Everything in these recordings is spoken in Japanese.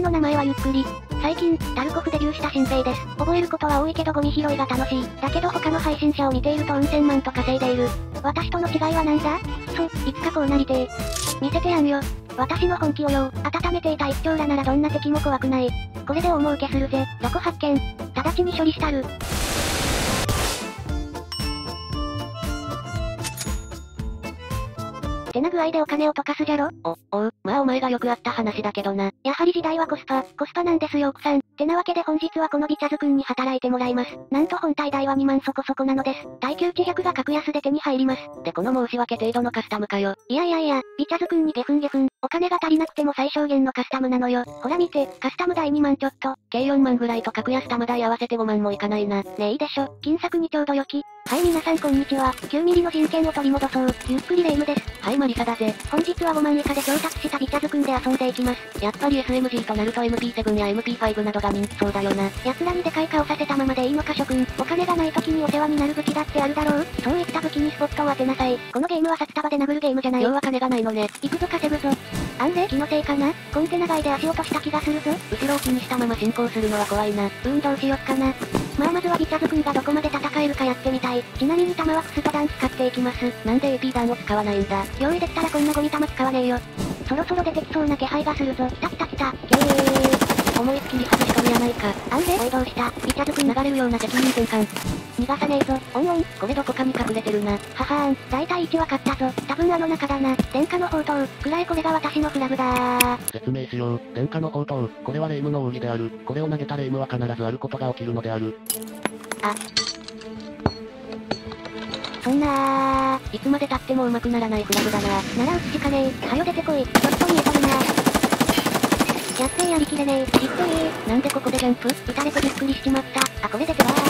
の名前はゆっくり。最近、タルコフデビューした新兵です。覚えることは多いけどゴミ拾いが楽しい。だけど他の配信者を見ているとうん千万と稼いでいる。私との違いはなんだ？いつかこうなりてー。見せてやんよ。私の本気をよ。温めていた一丁らならどんな敵も怖くない。これで大儲けするぜ。どこ発見。直ちに処理したる。ってな具合でお金を溶かすじゃろ？ まあお前がよくあった話だけどな。 やはり時代はコスパなんですよ奥さん。ってなわけで本日はこのビチャズくんに働いてもらいます。なんと本体代は2万そこそこなのです。耐久値100が格安で手に入ります。 でこの申し訳程度のカスタムかよ。 いや、ビチャズくんにゲフン。お金が足りなくても最小限のカスタムなのよ。ほら見て、カスタム代2万ちょっと。 計4万ぐらいと格安タム代合わせて5万もいかないな。 ねえいいでしょ。金策にちょうど良き。はい皆さんこんにちは。9ミリの人権を取り戻そう。ゆっくりレ夢ムです。 はいマリサだぜ。 本日は5万以下で調達したビチャズくんで遊んでいきます。 やっぱり SMG となると MP7 や MP5 などが人気そうだよな。 奴らにでかい顔させたままでいいのか諸君。お金がない時にお世話になる武器だってあるだろう。そういった武器にスポットを当てなさい。このゲームは札束で殴るゲームじゃない。 要は金がないのね。 行くぞ稼ぐぞ。気のせいかな？コンテナ外で足音した気がするぞ。 後ろを気にしたまま進行するのは怖いな。 どうしよっかな。まずはビチャズくんがどこまで戦えるかやってみたい。ちなみに弾はクスト弾使っていきます。 なんで AP 弾を使わないんだ？ 用意できたらこんなゴミ弾使わねえよ。そろそろ出てきそうな気配がするぞ。来た。 思いっきり外し込みやないか。 おいどうした？ビチャズくん流れるような責任転換。 逃がさねえぞ。 これどこかに隠れてるな。 ははーん、大体位置わかったぞ。多分あの中だな。電火の砲塔。くらいこれが私のフラグだー。 説明しよう。電火の砲塔。これはレイムの奥義である。これを投げたレイムは必ずあることが起きるのである。 そんなー。 いつまで経っても上手くならないフラグだな。 なら撃つしかねえ。はよ出てこい。ちょっと見えとるなー。やってやりきれねえ。 なんでここでジャンプ？ 撃たれてびっくりしちまった。これ出てわー。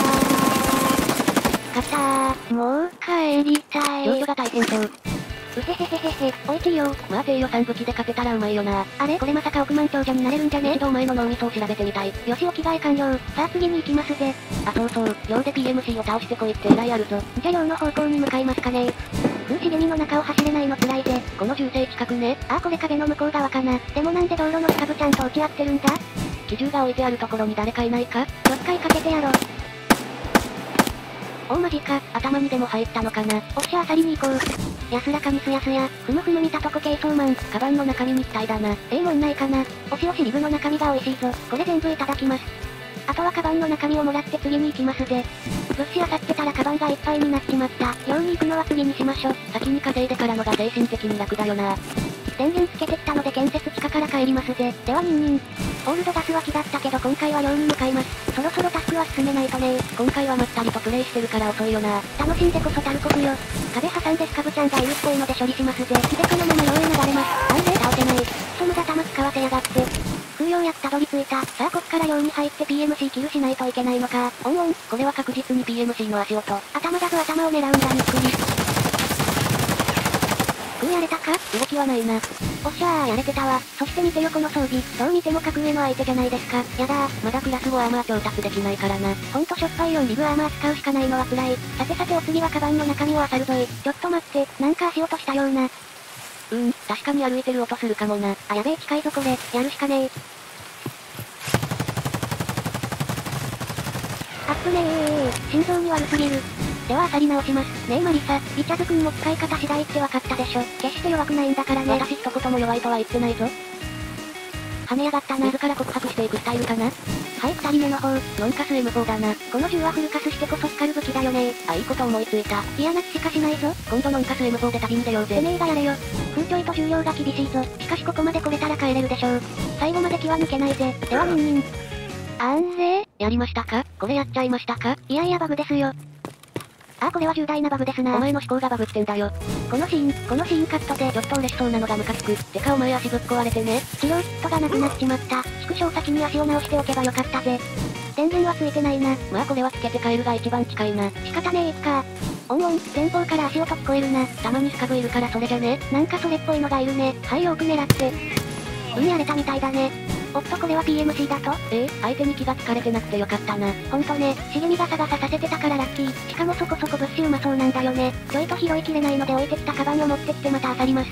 勝ったー。もう帰りたい。 状況が大変そう。 うへへへへへ、おいちいよ。 まあ低予算武器で勝てたらうまいよな。 これまさか億万長者になれるんじゃね？ 一度お前の脳みそを調べてみたい。 よしお着替え完了。さあ次に行きますぜ。 そう。寮で PMC を倒してこいって依頼あるぞ。 じゃ寮の方向に向かいますかね。風茂みの中を走れないの辛いぜ。 この銃声近くね。 これ壁の向こう側かな。でもなんで道路の近くちゃんと撃ち合ってるんだ？ 機銃が置いてあるところに誰かいないか？ ちょっかいかけてやろう。 マジか、頭にでも入ったのかな。 おっしゃあさりに行こう。安らかにすやすや、ふむ見たとこ軽装マン。 カバンの中身に期待だな。 もんないかな。おしリブの中身が美味しいぞ。これ全部いただきます。あとはカバンの中身をもらって次に行きますぜ。物資漁ってたらカバンがいっぱいになっちまった。寮に行くのは次にしましょ。 先に稼いでからのが精神的に楽だよな。 電源つけてきたので建設地下から帰りますぜ。ではニンニン。オールドガスは気だったけど今回は寮に向かいます。そろそろタスクは進めないとね。 今回はまったりとプレイしてるから遅いよな。 楽しんでこそタルコフよ。壁挟んでスカブちゃんがいるっぽいので処理しますぜ。ヒデクのまま寮へ流れます。倒せない。無駄弾使わせやがって。空用やっとたどり着いた。さあこっから寮に入って PMC キルしないといけないのか。 これは確実に PMC の足音。 頭だぞ頭を狙うんだゆっくり。やれたか？ 動きはないな。 おっしゃーやれてたわ。そして見てよこの装備。どう見ても格上の相手じゃないですか。やだー。 まだクラス5アーマー調達できないからな。 ほんとしょっぱいよリブアーマー使うしかないのは辛い。さてお次はカバンの中身を漁るぞい。ちょっと待って、なんか足音したような。 確かに歩いてる音するかもな。 やべえ近いぞこれ。やるしかねえ。心臓に悪すぎる。では漁り直します。ねえマリサ、ビチャズくんも使い方次第って分かったでしょ。決して弱くないんだからね。 私一言も弱いとは言ってないぞ。 跳ね上がったな。 自ら告白していくスタイルかな。 はい、二人目の方。 ノンカス M4 だな。 この銃はフルカスしてこそ光る武器だよね。 いいこと思いついた。 嫌な気しかしないぞ。 今度ノンカス M4 で旅に出ようぜ。 てめえがやれよ。風ちょいと重量が厳しいぞ。しかしここまで来れたら帰れるでしょう。最後まで気は抜けないぜ。ではニンニン。 やりましたか？これやっちゃいましたか？ いやバグですよ。これは重大なバグですな。 お前の思考がバグってんだよ。 このシーンカットでちょっと嬉しそうなのがムカつく。てかお前足ぶっ壊れてね。 治療キットがなくなっちまった。縮小先に足を直しておけばよかったぜ。電源はついてないな。 まあこれはつけて帰るが一番近いな。 仕方ねえか。前方から足音聞こえるな。 たまにスカブいるからそれじゃね。 なんかそれっぽいのがいるね。はいよく狙って。やれたみたいだね。おっとこれは PMC だと？ 相手に気がつかれてなくてよかったな。 ほんとね、茂みが探させてたからラッキー。しかもそこそこ物資うまそうなんだよね。ちょいと拾いきれないので置いてきたカバンを持ってきてまた漁ります。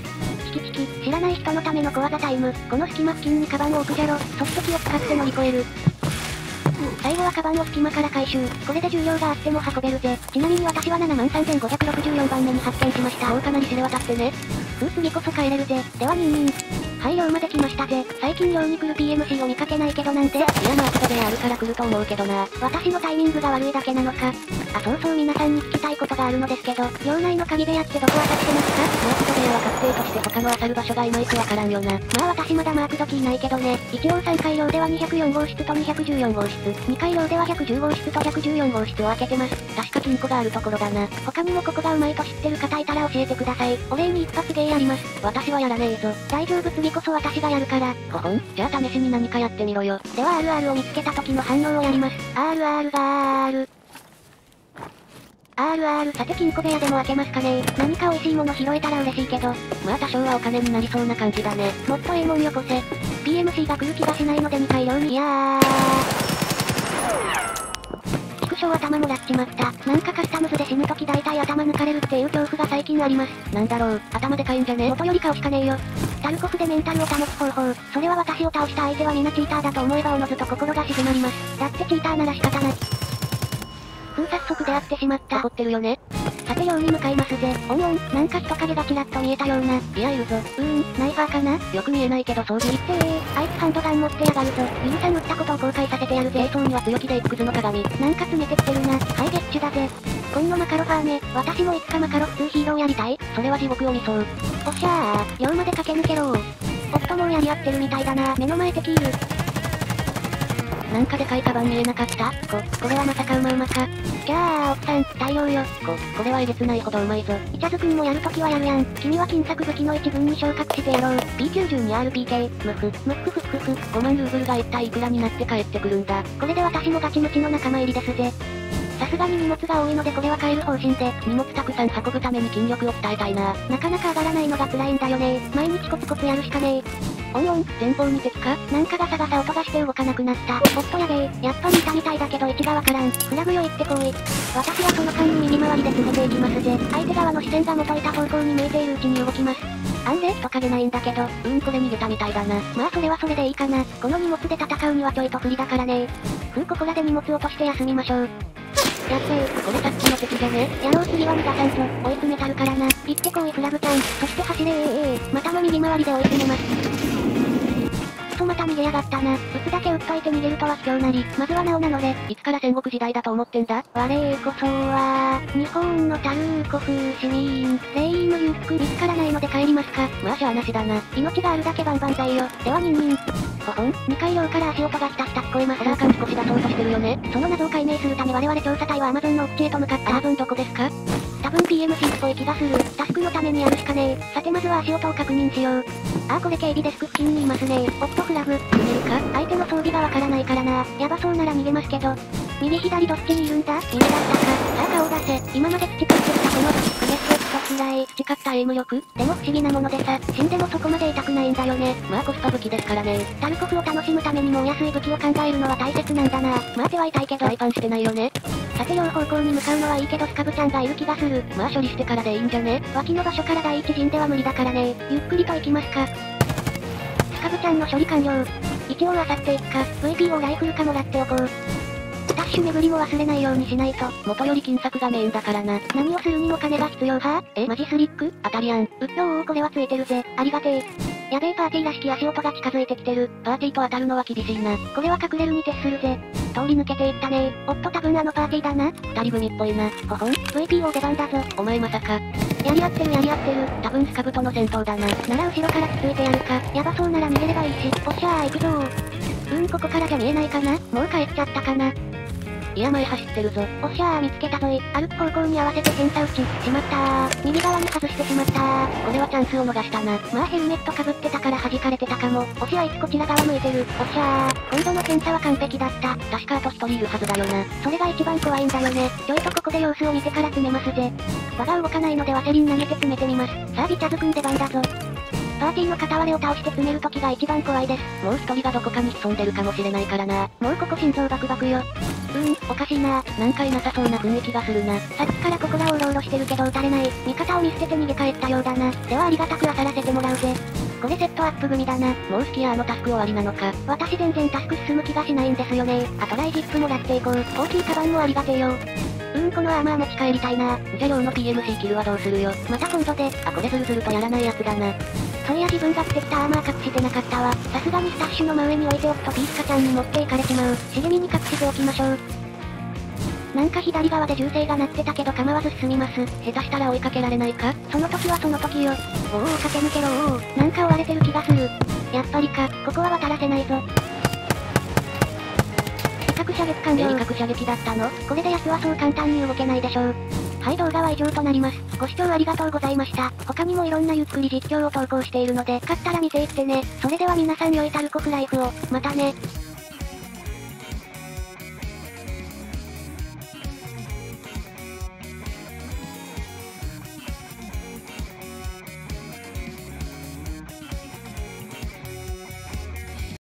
チキチキ。知らない人のための小技タイム。この隙間付近にカバンを置くじゃろ。そして気を使って乗り越える。最後はカバンを隙間から回収。これで重量があっても運べるぜ。ちなみに私は73,564番目に発見しました。 かなり知れ渡ってね。 次こそ帰れるぜ。でははい、寮まで来ましたぜ。最近寮に来る PMC を見かけないけどなんで？いやまあ後であるから来ると思うけどな。 私のタイミングが悪いだけなのか。そう皆さんに聞きたいことがあるのですけど、寮内の鍵部屋ってどこ当たってますか？ マークド部屋は確定として他の当たる場所がいまいちわからんよな。 まあ私まだマークドキーないけどね。一応3階寮では204号室と214号室、2階寮では110号室と114号室を開けてます。 確か金庫があるところだな。 他にもここがうまいと知ってる方いたら教えてください。お礼に一発芸やります。 私はやらねえぞ。 大丈夫、次こそ私がやるから。 ほほん、じゃあ試しに何かやってみろよ。 では RR を見つけた時の反応をやります。RR がRR。さて金庫部屋でも開けますかね。何か美味しいもの拾えたら嬉しいけど。 まあ多少はお金になりそうな感じだね。 もっとええもんよこせ。PMC が来る気がしないので2階寮に。いやー。畜生頭もらっちまった。なんかカスタムズで死ぬ時大体頭抜かれるっていう恐怖が最近あります。 なんだろう、頭でかいんじゃね？ 元より顔しかねえよ。タルコフでメンタルを保つ方法。それは私を倒した相手は皆チーターだと思えばおのずと心が静まります。だってチーターなら仕方ない。早速出会ってしまった。 怒ってるよね。 さて寮に向かいますぜ。なんか人影がちらっと見えたような。 いやいるぞ。 ナイファーかな？ よく見えないけど装備。 あいつハンドガン持ってやがるぞ。許さん撃ったことを後悔させてやるぜ。 そうには強気でいくクズの鏡。 なんか詰めてきてるな。はいゲッチュだぜ。今のマカロファーメ、私もいつかマカロフ2ヒーローやりたい。 それは地獄を見そう。 おっしゃー、寮まで駆け抜けろー。おっともうやり合ってるみたいだな。目の前敵いる。 なんかでかいカバン見えなかった？ これはまさかうまか。キャー、奥さん、大量よ。 これはえげつないほどうまいぞ。 イチャズくんもやるときはやるやん。君は金策武器の一軍に昇格してやろう。P92RPK、 5万ルーブルが一体いくらになって帰ってくるんだ。 これで私もガチムチの仲間入りですぜ。さすがに荷物が多いのでこれは買える方針で。 荷物たくさん運ぶために筋力を鍛えたいな。 なかなか上がらないのが辛いんだよね。毎日コツコツやるしかねえ。 前方に敵か？ なんかガサガサ音がして動かなくなった。おっとやべえ。やっぱりいたみたいだけど位置がわからん。フラグよ行ってこい。私はその間に右回りで詰めていきますぜ。相手側の視線が元いた方向に見えているうちに動きます。あんで人影ないんだけど。 これ逃げたみたいだな。 まあそれはそれでいいかな。この荷物で戦うにはちょいと不利だからね。ここらで荷物落として休みましょう。やっべえ、 これさっきの敵じゃね？ やろう次は逃がさんぞ。追い詰めたるからな。行ってこいフラグちゃん。そして走れまたも右回りで追い詰めます。また逃げやがったな。撃つだけ撃っといて逃げるとは卑怯なり。まずは名を名乗れ。 いつから戦国時代だと思ってんだ？ 我こそは、日本のタルーコフ市民。レイムユック見つからないので帰りますか。 まあしゃあなしだな。 命があるだけ万々歳よ。ではほほん。 2階寮から足音がひたひた聞こえます。 ホラー感少し出そうとしてるよね。 その謎を解明するため我々調査隊はアマゾンの奥地へと向かった。 アマゾンどこですか？ 多分 PMC っぽい気がする。タスクのためにやるしかねえ。さてまずは足音を確認しよう。これ警備デスク付近にいますね。おっとフラグ。 逃げるか？ 相手の装備がわからないからな。やばそうなら逃げますけど。右左どっちにいるんだ？右だったか。さあ顔出せ。今まで培ってきたこのクレスと辛い。 培ったエイム力？ でも不思議なものでさ、死んでもそこまで痛くないんだよね。 まあコスパ武器ですからね。 タルコフを楽しむためにもお安い武器を考えるのは大切なんだな。まあ手は痛いけど。 大パンしてないよね。 さて両方向に向かうのはいいけどスカブちゃんがいる気がする。 まあ処理してからでいいんじゃね？ 脇の場所から第一陣では無理だからね。ゆっくりと行きますか。スカブちゃんの処理完了。一応漁っていくか。VPO ライフルかもらっておこう。スタッシュ巡りも忘れないようにしないと。 元より金策がメインだからな。 何をするにも金が必要は？マジスリック？ 当たりやん。 これはついてるぜ。ありがてえ。やべえパーティーらしき足音が近づいてきてる。 パーティーと当たるのは厳しいな。 これは隠れるに徹するぜ。通り抜けていったね。おっと多分あのパーティーだな。 二人組っぽいな。 ほほん。VPO 出番だぞ。 お前まさか。 やり合ってる。 多分スカブとの戦闘だな。 なら後ろからつついてやるか。やばそうなら逃げればいいし。おっしゃー行くぞー。ここからじゃ見えないかな？もう帰っちゃったかな。 いや前走ってるぞ。 おっしゃー見つけたぞい。歩く方向に合わせて検査打ち。しまったー。右側に外してしまったー。 これはチャンスを逃したな。 まあヘルメットかぶってたから弾かれてたかも。おしあいつこちら側向いてる。おっしゃー。今度の検査は完璧だった。 確かあと一人いるはずだよな。 それが一番怖いんだよね。ちょいとここで様子を見てから詰めますぜ。輪が動かないのでワセリン投げて詰めてみます。さあビチャズくん出番だぞ。 パーティーの片割れを倒して詰める時が一番怖いです。 もう一人がどこかに潜んでるかもしれないからな。 もうここ心臓バクバクよ。おかしいな。 なんかいなさそうな雰囲気がするな。 さっきからここらをうろうろしてるけど撃たれない。味方を見捨てて逃げ帰ったようだな。ではありがたく漁らせてもらうぜ。これセットアップ組だな。 もうスキヤーのタスク終わりなのか。 私全然タスク進む気がしないんですよね。あとライジップもらっていこう。大きいカバンもありがてえよ。このアーマー持ち帰りたいな。 じゃあ量の PMC キルはどうするよ。 また今度で。 あ、これズルズルとやらないやつだな。 そういや自分が着てきたアーマー隠してなかったわ。さすがにスタッシュの真上に置いておくとピースカちゃんに持っていかれちまう。茂みに隠しておきましょう。なんか左側で銃声が鳴ってたけど構わず進みます。 下手したら追いかけられないか？ その時はその時よ。駆け抜けろなんか追われてる気がする。やっぱりか、ここは渡らせないぞ。威嚇射撃完了。 威嚇射撃だったの？ これで奴はそう簡単に動けないでしょう。はい、動画は以上となります。ご視聴ありがとうございました。他にもいろんなゆっくり実況を投稿しているので、よかったら見ていってね。それでは皆さん良いタルコフライフを。またね。